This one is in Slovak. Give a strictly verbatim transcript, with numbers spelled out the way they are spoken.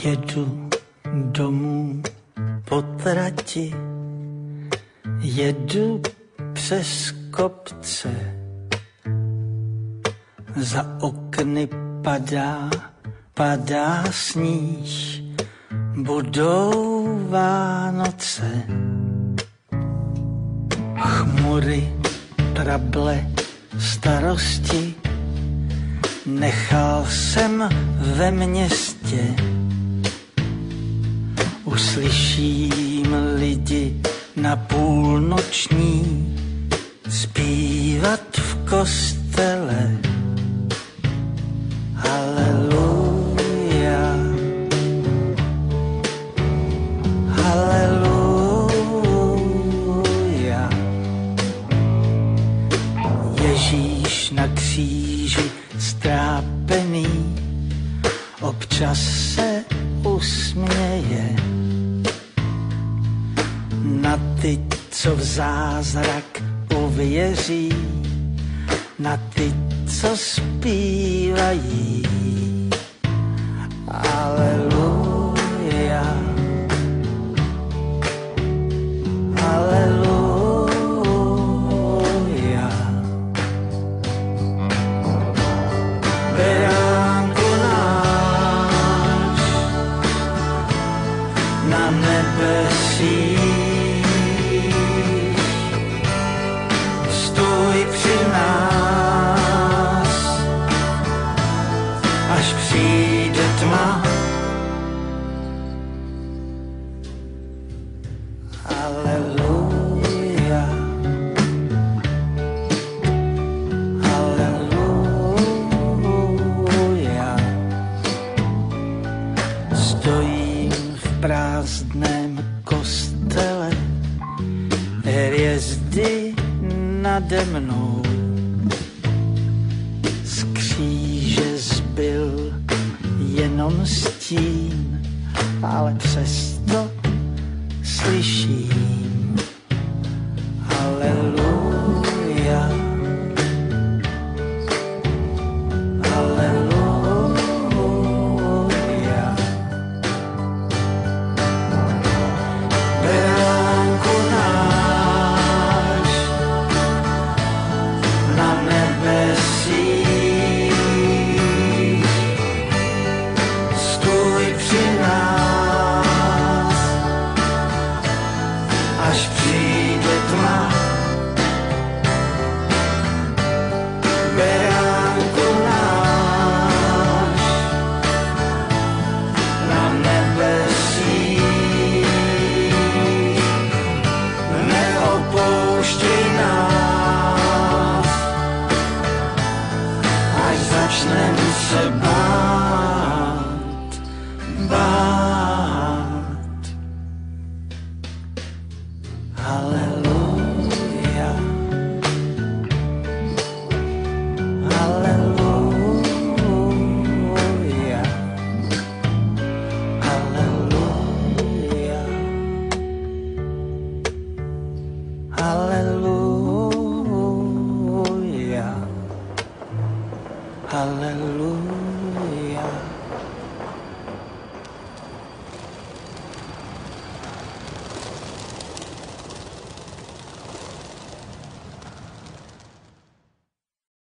Jedu domů po trati, jedu přes kopce, za okny padá, padá sníh, budou Vánoce. Chmury, trable, starosti, nechal jsem ve městě. Uslyším lidi na půlnoční zpívat v kostele. Haleluja, haleluja. Ježíš na kříži strápený občas se usměje na ty, co v zázrak uvěří, na ty, co zpívají. Aleluja, aleluja. Beránku náš na nebesích, stůj při nás, až přijde tma. Haleluja, haleluja. Stojím v prázdném kostele, hvězdy nade mnou. Z kříže zbyl jenom stín, ale přesto slyším. Haleluja, haleluja. Beránku náš na nebesích, stůj při nás, až přijde tma. Beránku náš na nebesích, neopouštěj nás, až začnem se bát, bát. Haleluja, haleluja, haleluja, haleluja.